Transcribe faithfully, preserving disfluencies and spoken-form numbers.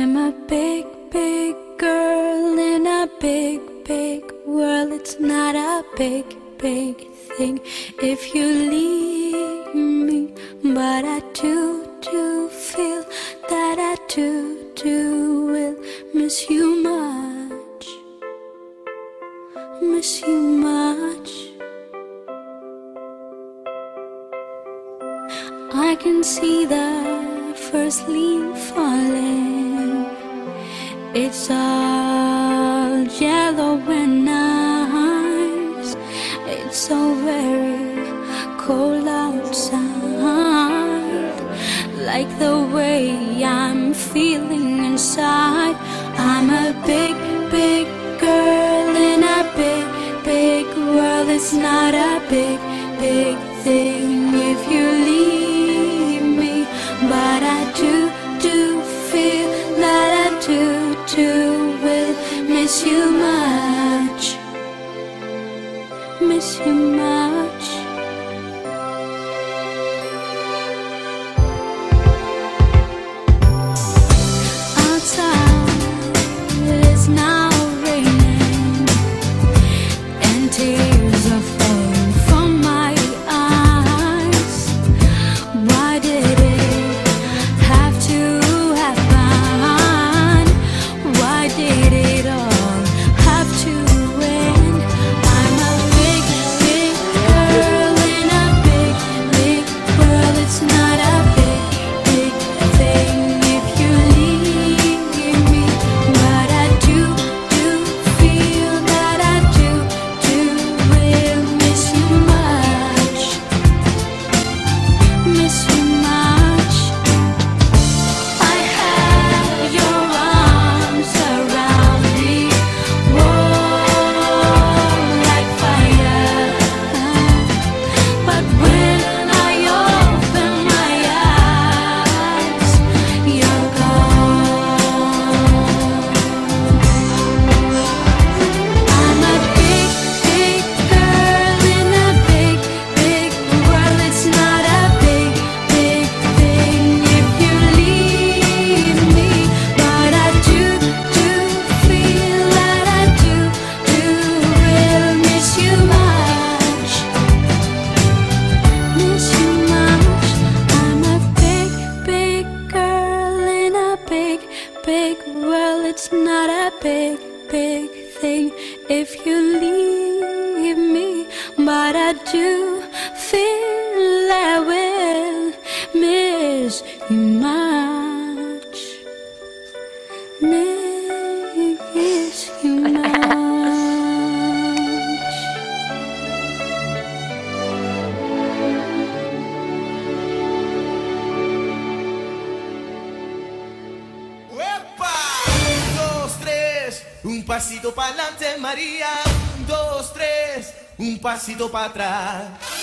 I'm a big, big girl in a big, big world. It's not a big, big thing if you leave me, but I do, do feel that I do, do will miss you much, miss you much. I can see the first leaf falling. It's all yellow and nice. It's so very cold outside, like the way I'm feeling inside. I'm a big, big girl in a big, big world. It's not a big, big thing if you leave me, but I do, do feel that I do, do will miss you much, miss you much. Outside it's now raining and tears are falling from my eyes. Why did it have to happen? Why did it all have to end? I'm a big, big girl in a big, big world. It's not a big, big thing if you leave me, but I do, do feel that I do, do will miss you much, miss you much. I had your arms around me, warm like fire, but when I open my eyes, you're gone. I'm a big, big girl in a big, big world. It's not a big, big thing if you leave me, but I do, do feel that I do, do will miss you much, miss you much. I'm a big, big girl in a big, big world. It's not a big, big thing if you leave me, but I do feel I will miss you much, miss you much. ¡Epa! Un, dos, tres, un pasito para adelante, María. Un, dos, tres, un pasito para atrás.